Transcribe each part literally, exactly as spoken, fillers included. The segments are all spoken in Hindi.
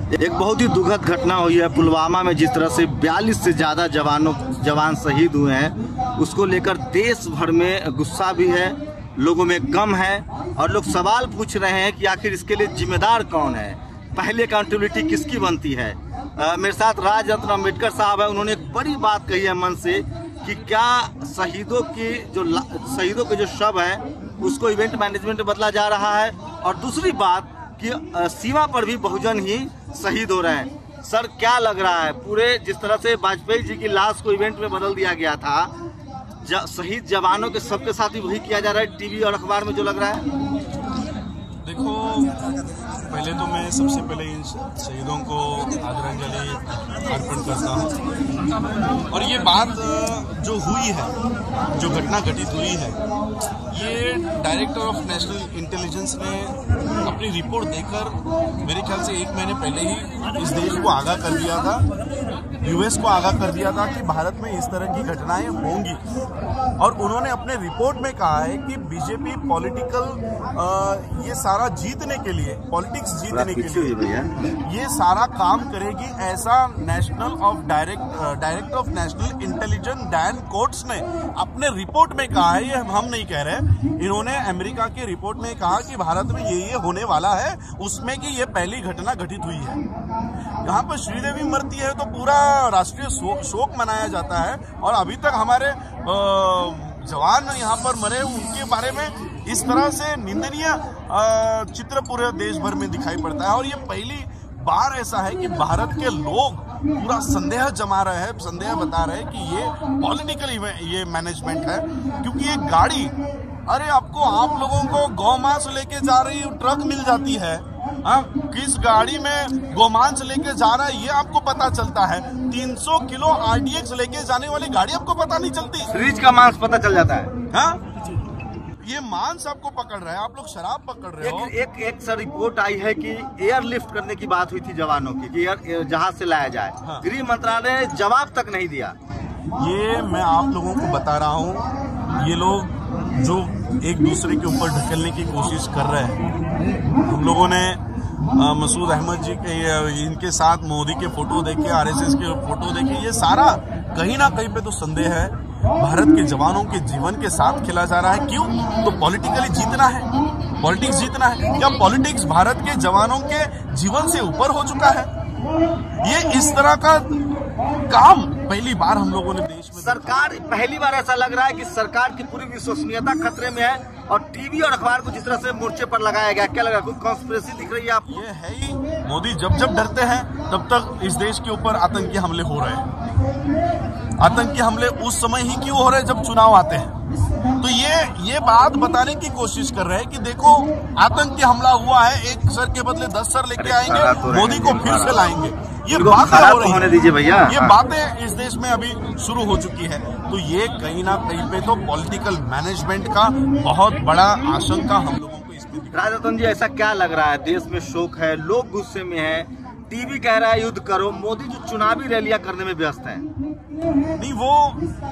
एक बहुत ही दुखद घटना हुई है पुलवामा में। जिस तरह से बयालीस से ज़्यादा जवानों जवान शहीद हुए हैं, उसको लेकर देश भर में गुस्सा भी है, लोगों में गम है और लोग सवाल पूछ रहे हैं कि आखिर इसके लिए जिम्मेदार कौन है, पहले अकाउंटेबिलिटी किसकी बनती है। आ, मेरे साथ राज रत्न अम्बेडकर साहब है। उन्होंने एक बड़ी बात कही है मन से कि क्या शहीदों की जो शहीदों के जो शव है उसको इवेंट मैनेजमेंट में बदला जा रहा है, और दूसरी बात कि सीमा पर भी बहुजन ही शहीद हो रहे हैं। सर, क्या लग रहा है, पूरे जिस तरह से वाजपेयी जी की लाश को इवेंट में बदल दिया गया था, ज, शहीद जवानों के सबके साथ ही वही किया जा रहा है टीवी और अखबार में, जो लग रहा है? देखो, पहले तो मैं सबसे पहले इन शहीदों को आदरांजलि अर्पण करता हूँ। और ये बात जो हुई है, जो घटना घटित हुई है, ये डायरेक्टर ऑफ नेशनल इंटेलिजेंस ने अपनी रिपोर्ट देकर मेरे ख्याल से एक महीने पहले ही इस देश को आगाह कर दिया था, यूएस को आगाह कर दिया था कि भारत में इस तरह की घटनाएं होंगी। और उन्होंने अपने रिपोर्ट में कहा है कि बीजेपी पॉलिटिकल ये सारा जीतने के लिए, पॉलिटिक्स जीतने के लिए ये सारा काम करेगी, ऐसा national of direct director of national intelligence Dan Coats ने अपने रिपोर्ट में कहा है। ये हम नहीं कह रहे, इन्होंने अमेरिका की रिपोर्ट में कहा कि भारत में ये ये होने वाला है, उसमें कि ये पहली घटना घटित हुई है। यहाँ पर श्रीदेवी मरती है तो पूरा राष्ट्रीय शोक शोक मनाया जाता है, और अभी तक हमारे जवान यहाँ पर मरे, उनके बारे में इस तरह से निंदनीय चित्र पूरे देश भर में दिखाई पड़ता है। और ये पहली बार ऐसा है कि भारत के लोग पूरा संदेह जमा रहे हैं, संदेह बता रहे हैं कि ये पॉलिटिकल ये मैनेजमेंट है। क्योंकि ये गाड़ी, अरे आपको आप लोगों को गौमांस लेके जा रही ट्रक मिल जाती है, हाँ, किस गाड़ी में गोमांस लेके जा रहा है ये आपको पता चलता है। तीन सौ किलो आरडीएक्स लेके जाने वाली गाड़ी आपको पता नहीं चलती, फ्रिज का मांस पता चल जाता है। हाँ, ये मांस आपको पकड़ रहे हैं, आप लोग शराब पकड़ रहे हो। एक एक, एक सर रिपोर्ट आई है कि एयर लिफ्ट करने की बात हुई थी जवानों की, कि एयर जहाज से लाया जाए। हाँ। गृह मंत्रालय ने जवाब तक नहीं दिया। ये मैं आप लोगों को बता रहा हूँ, ये लोग जो एक दूसरे के ऊपर ढकेलने की कोशिश कर रहे हैं। हम लोगों ने मसूद अहमद जी के इनके साथ मोदी के फोटो देखे, आरएसएस के फोटो देखे, ये सारा कहीं ना कहीं पे तो संदेह है भारत के जवानों के जीवन के साथ खेला जा रहा है। क्यों? तो पॉलिटिकली जीतना है, पॉलिटिक्स जीतना है। क्या पॉलिटिक्स भारत के जवानों के जीवन से ऊपर हो चुका है? ये इस तरह का काम पहली बार हम लोगों ने देश में, सरकार पहली बार ऐसा लग रहा है कि सरकार की पूरी विश्वसनीयता खतरे में है, और टीवी और अखबार को जिस तरह से मोर्चे पर लगाया गया, क्या लगा, कोई कॉन्स्पिरेसी दिख रही है आपको? ये है ही, मोदी जब जब डरते हैं तब तक इस देश के ऊपर आतंकी हमले हो रहे हैं। आतंकी हमले उस समय ही क्यों हो रहे हैं जब चुनाव आते हैं। तो ये ये बात बताने की कोशिश कर रहे हैं कि देखो, आतंकी हमला हुआ है, एक सर के बदले दस सर लेके आएंगे, मोदी को फिर से लाएंगे। ये बातें हो रही होने दीजिए भैया, ये बातें इस देश में अभी शुरू हो चुकी है। तो ये कहीं ना कहीं पे तो पॉलिटिकल मैनेजमेंट का बहुत बड़ा आशंका हम लोगों को इसमें दिख रहा है। राज रत्न जी, ऐसा क्या लग रहा है, देश में शोक है, लोग गुस्से में है, टीवी कह रहा है युद्ध करो, मोदी जो चुनावी रैलियां करने में व्यस्त है? नहीं, वो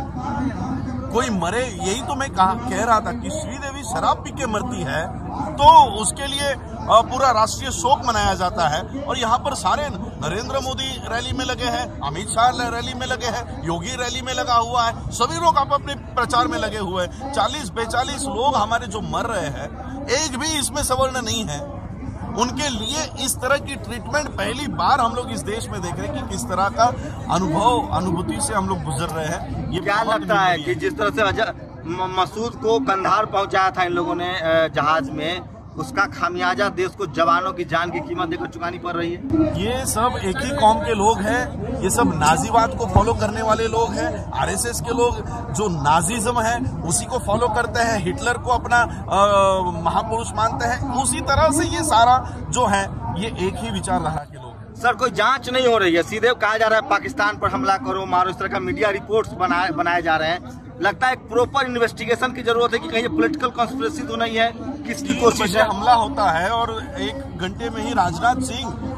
कोई मरे, यही तो मैं कहा कह रहा था कि श्रीदेवी शराब पी के मरती है तो उसके लिए पूरा राष्ट्रीय शोक मनाया जाता है। और यहाँ पर सारे नरेंद्र मोदी रैली में लगे हैं, अमित शाह रैली में लगे हैं, योगी रैली में लगा हुआ है, सभी लोग आप अपने प्रचार में लगे हुए हैं। चालीस बेचालीस लोग हमारे जो मर रहे हैं, एक भी इसमें सवर्ण नहीं है। उनके लिए इस तरह की ट्रीटमेंट पहली बार हम लोग इस देश में देख रहे हैं कि किस तरह का अनुभव अनुभूति से हम लोग गुजर रहे हैं। ये क्या लगता है कि जिस तरह से मसूद को कंधार पहुंचाया था इन लोगों ने जहाज में, उसका खामियाजा देश को जवानों की जान की कीमत देकर चुकानी पड़ रही है? ये सब एक ही कौम के लोग हैं, ये सब नाजीवाद को फॉलो करने वाले लोग हैं। आरएसएस के लोग जो नाजीज्म है उसी को फॉलो करते हैं, हिटलर को अपना आ, महापुरुष मानते हैं। उसी तरह से ये सारा जो है ये एक ही विचारधारा के लोग हैं। सर, कोई जांच नहीं हो रही है, सीधे कहा जा रहा है पाकिस्तान पर हमला करो मारो, इस तरह का मीडिया रिपोर्ट्स बनाए बनाए जा रहे हैं। लगता है एक प्रॉपर इन्वेस्टिगेशन की जरूरत है कि कहीं पॉलिटिकल कॉन्स्पिरेसी तो नहीं है, किसकी कोशिश है? हमला होता है और एक घंटे में ही राजनाथ सिंह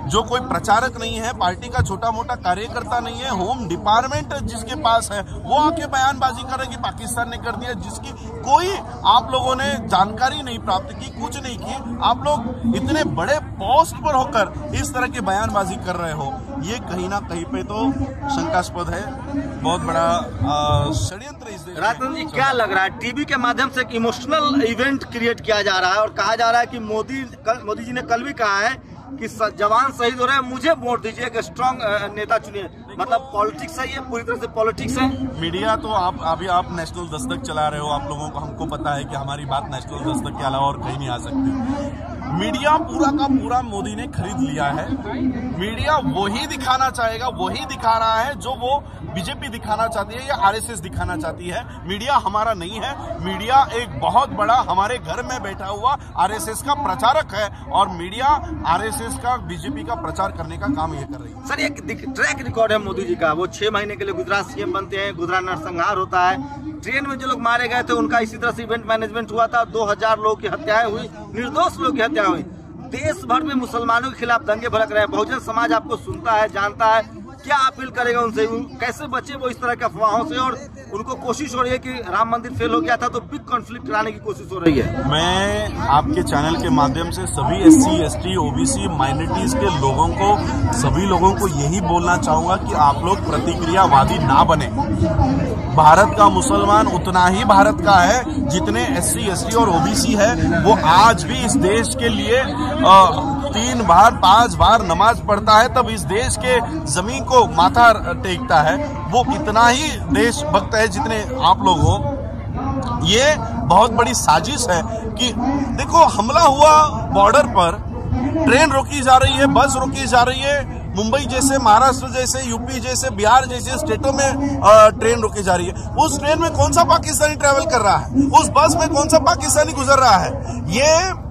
जो कोई प्रचारक नहीं है, पार्टी का छोटा मोटा कार्यकर्ता नहीं है, होम डिपार्टमेंट जिसके पास है, वो आके बयानबाजी कर रहे कि पाकिस्तान ने कर दिया, जिसकी कोई आप लोगों ने जानकारी नहीं प्राप्त की, कुछ नहीं की। आप लोग इतने बड़े पोस्ट पर होकर इस तरह की बयानबाजी कर रहे हो, ये कहीं ना कहीं पे तो शंकास्पद है। बहुत बड़ा षड्यंत्र इस देश। राजन जी, क्या लग रहा है, टीवी के माध्यम से एक इमोशनल इवेंट क्रिएट किया जा रहा है और कहा जा रहा है कि मोदी मोदी जी ने कल भी कहा है कि जवान शहीद हो रहे हैं, मुझे वोट दीजिए, एक स्ट्रांग नेता चुनिए। मतलब पॉलिटिक्स है ये, पूरी तरह से पॉलिटिक्स है। मीडिया तो आप अभी आप नेशनल दस्तक चला रहे हो, आप लोगों को हमको पता है कि हमारी बात नेशनल दस्तक के अलावा और कहीं नहीं आ सकती। मीडिया पूरा का पूरा मोदी ने खरीद लिया है। मीडिया वही दिखाना चाहेगा, वही दिखा रहा है जो वो बीजेपी दिखाना चाहती है या आरएसएस दिखाना चाहती है। मीडिया हमारा नहीं है। मीडिया एक बहुत बड़ा हमारे घर में बैठा हुआ आरएसएस का प्रचारक है और मीडिया आरएसएस का, बीजेपी का प्रचार करने का काम ये कर रही है। सर, एक ट्रैक रिकॉर्ड है मोदी जी का, वो छह महीने के लिए गुजरात सीएम बनते हैं, गुजरात नरसंहार होता है, ट्रेन में जो लोग मारे गए थे उनका इसी तरह से इवेंट मैनेजमेंट हुआ था, दो हजार लोगों की हत्याएं हुई, निर्दोष लोगों की हत्या हुई, देश भर में मुसलमानों के खिलाफ दंगे भड़क रहे हैं। बहुजन समाज आपको सुनता है, जानता है, क्या अपील करेगा उनसे, कैसे बचे वो इस तरह के अफवाहों से? और उनको कोशिश हो रही है कि राम मंदिर फेल हो गया था तो बिग कॉन्फ्लिक्ट कराने की कोशिश हो रही है। मैं आपके चैनल के माध्यम से सभी एससी, एसटी, ओबीसी, माइनॉरिटीज के लोगों को, सभी लोगों को यही बोलना चाहूंगा कि आप लोग प्रतिक्रियावादी ना बने। भारत का मुसलमान उतना ही भारत का है जितने एससी, एसटी और ओबीसी है। वो आज भी इस देश के लिए आ, तीन बार पांच बार नमाज पढ़ता है, तब इस देश के जमीन को माथा टेकता है। वो इतना ही देशभक्त है जितने आप लोग हो। ये बहुत बड़ी साजिश है कि देखो, हमला हुआ बॉर्डर पर, ट्रेन रोकी जा रही है, बस रोकी जा रही है, मुंबई जैसे, महाराष्ट्र जैसे, यूपी जैसे, बिहार जैसे स्टेटों में ट्रेन रोकी जा रही है। उस ट्रेन में कौन सा पाकिस्तानी ट्रैवल कर रहा है? उस बस में कौन सा पाकिस्तानी गुजर रहा है? ये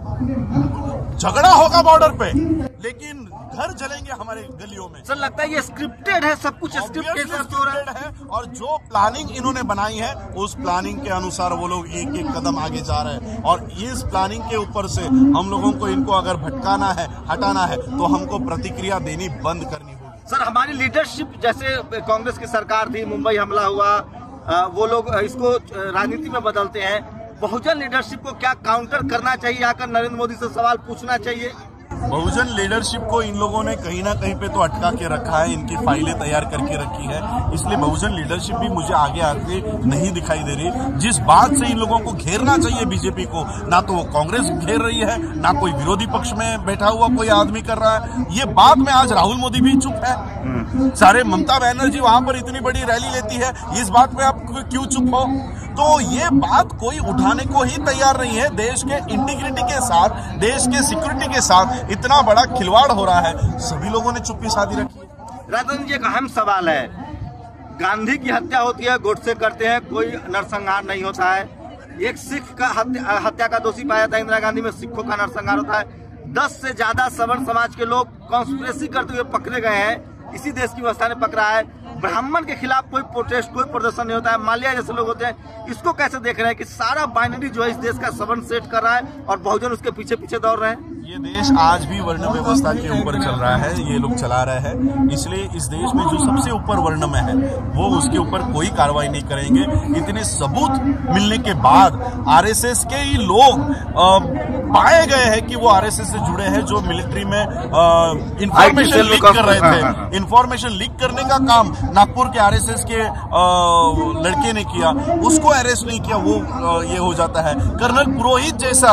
झगड़ा होगा बॉर्डर पे, लेकिन घर जलेंगे हमारे गलियों में। सर, लगता है ये स्क्रिप्टेड है, सब कुछ स्क्रिप्ट के साथ हो रहा है। और जो प्लानिंग इन्होंने बनाई है, उस प्लानिंग के अनुसार वो लोग एक एक कदम आगे जा रहे हैं। और इस प्लानिंग के ऊपर से हम लोगों को इनको अगर भटकाना है, हटाना है, तो हमको प्रतिक्रिया देनी बंद करनी होगी। सर, हमारी लीडरशिप, जैसे कांग्रेस की सरकार थी, मुंबई हमला हुआ, वो लोग इसको राजनीति में बदलते हैं। बहुजन लीडरशिप को क्या काउंटर करना चाहिए, आकर नरेंद्र मोदी से सवाल पूछना चाहिए? बहुजन लीडरशिप को इन लोगों ने कहीं ना कहीं पे तो अटका के रखा है, इनकी फाइलें तैयार करके रखी है, इसलिए बहुजन लीडरशिप भी मुझे आगे आके नहीं दिखाई दे रही। जिस बात से इन लोगों को घेरना चाहिए बीजेपी को, ना तो वो कांग्रेस घेर रही है, ना कोई विरोधी पक्ष में बैठा हुआ कोई आदमी कर रहा है। ये बात में आज राहुल मोदी भी चुप है। सारे ममता बनर्जी वहां पर इतनी बड़ी रैली लेती है, इस बात में आप क्यों चुप हो? तो ये बात कोई उठाने को ही तैयार नहीं है। देश के इंटीग्रिटी के साथ, देश के सिक्योरिटी के साथ इतना बड़ा खिलवाड़ हो रहा है, सभी लोगों ने चुप्पी साधी रखी है। राजन जी, एक अहम सवाल है, गांधी की हत्या होती है, गोडसे करते हैं, कोई नरसंहार नहीं होता है। एक सिख का हत्या, हत्या का दोषी पाया था इंदिरा गांधी में, सिखों का नरसंहार होता है। दस से ज्यादा सवर्ण समाज के लोग कॉन्स्पिरेसी करते हुए पकड़े गए हैं, इसी देश की व्यवस्था ने पकड़ा है। ब्राह्मण के खिलाफ कोई प्रोटेस्ट, कोई प्रदर्शन नहीं होता है। माल्या जैसे लोग होते हैं, इसको कैसे देख रहे हैं कि सारा बाइनरी जो है इस देश का सवर्ण सेट कर रहा है और बहुजन उसके पीछे पीछे दौड़ रहे हैं? ये देश आज भी वर्ण व्यवस्था के ऊपर चल रहा है, ये लोग चला रहे हैं। इसलिए इस देश में जो सबसे ऊपर वर्ण में है, वो उसके ऊपर कोई कार्रवाई नहीं करेंगे। इतने सबूत मिलने के बाद आरएसएस के ही लोग आ, पाए गए हैं कि वो आरएसएस से जुड़े हैं, जो मिलिट्री में इंफॉर्मेशन लीक कर रहे थे। इंफॉर्मेशन लीक करने का काम नागपुर के आरएसएस के आ, लड़के ने किया, उसको अरेस्ट नहीं किया, वो आ, ये हो जाता है। कर्नल पुरोहित जैसा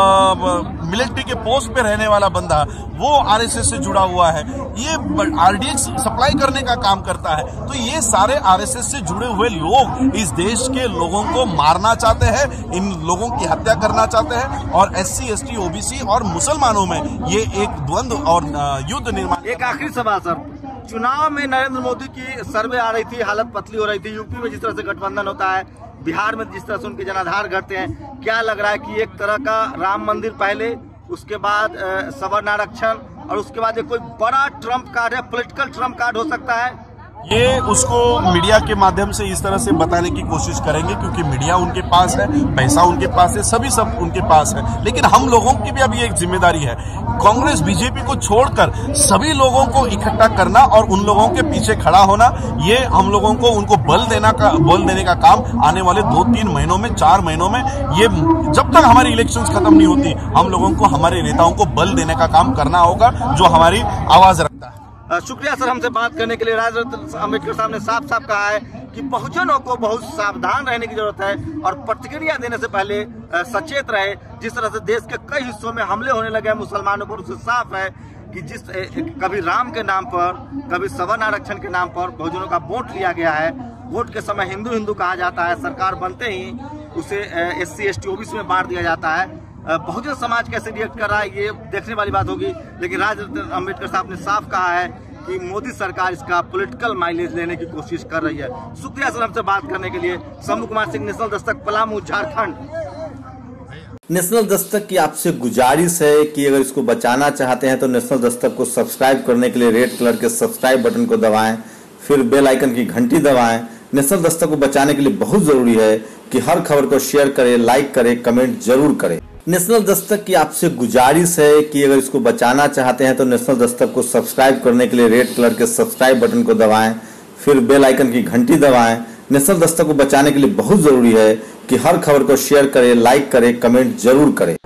मिलिट्री के पोस्ट पे रहने वाला बंदा, वो आरएसएस से जुड़ा हुआ है, ये आरडीएक्स सप्लाई करने का काम करता है। तो ये सारे आरएसएस से जुड़े हुए लोग इस देश के लोगों को मारना चाहते हैं, इन लोगों की हत्या करना चाहते हैं। और एससी, एसटी, ओबीसी और मुसलमानों में ये एक द्वंद्व और युद्ध निर्माण। एक आखिरी सवाल सर, चुनाव में नरेंद्र मोदी की सर्वे आ रही थी, हालत पतली हो रही थी, यूपी में जिस तरह से गठबंधन होता है, बिहार में जिस तरह से उनके जनाधार घटते हैं, क्या लग रहा है कि एक तरह का राम मंदिर पहले, उसके बाद सवर्ण आरक्षण और उसके बाद एक कोई बड़ा ट्रम्प कार्ड है, पॉलिटिकल ट्रम्प कार्ड हो सकता है? ये उसको मीडिया के माध्यम से इस तरह से बताने की कोशिश करेंगे, क्योंकि मीडिया उनके पास है, पैसा उनके पास है, सभी सब उनके पास है। लेकिन हम लोगों की भी अभी एक जिम्मेदारी है, कांग्रेस बीजेपी को छोड़कर सभी लोगों को इकट्ठा करना और उन लोगों के पीछे खड़ा होना। ये हम लोगों को उनको बल देना का बल देने का काम आने वाले दो तीन महीनों में, चार महीनों में, ये जब तक हमारी इलेक्शंस खत्म नहीं होती, हम लोगों को हमारे नेताओं को बल देने का काम करना होगा, जो हमारी आवाज रखता है। शुक्रिया सर, हमसे बात करने के लिए। राजरत्न अम्बेडकर साहब ने साफ साफ कहा है कि बहुजनों को बहुत सावधान रहने की जरूरत है और प्रतिक्रिया देने से पहले सचेत रहे। जिस तरह से देश के कई हिस्सों में हमले होने लगे हैं मुसलमानों पर, उससे साफ है कि जिस कभी राम के नाम पर, कभी सवर्ण आरक्षण के नाम पर बहुजनों का वोट लिया गया है। वोट के समय हिंदू हिंदू कहा जाता है, सरकार बनते ही उसे S C S T OBC में बांट दिया जाता है। बहुजन समाज कैसे रिएक्ट कर रहा है ये देखने वाली बात होगी। लेकिन राजरत्न अम्बेडकर साहब ने साफ कहा है कि मोदी सरकार इसका पॉलिटिकल माइलेज लेने की कोशिश कर रही है। शुक्रिया सर, हमसे बात करने के लिए। शंभू कुमार सिंह, नेशनल दस्तक, पलामू, झारखंड। नेशनल दस्तक की आपसे गुजारिश है कि अगर इसको बचाना चाहते हैं तो नेशनल दस्तक को सब्सक्राइब करने के लिए रेड कलर के सब्सक्राइब बटन को दबाएं, फिर बेल आइकन की घंटी दबाएं। नेशनल दस्तक को बचाने के लिए बहुत जरूरी है कि हर खबर को शेयर करें, लाइक करें, कमेंट जरूर करें। नेशनल दस्तक की आपसे गुजारिश है कि अगर इसको बचाना चाहते हैं तो नेशनल दस्तक को सब्सक्राइब करने के लिए रेड कलर के सब्सक्राइब बटन को दबाएं, फिर बेल आइकन की घंटी दबाएं। नेशनल दस्तक को बचाने के लिए बहुत जरूरी है कि हर खबर को शेयर करें, लाइक करें, कमेंट जरूर करें।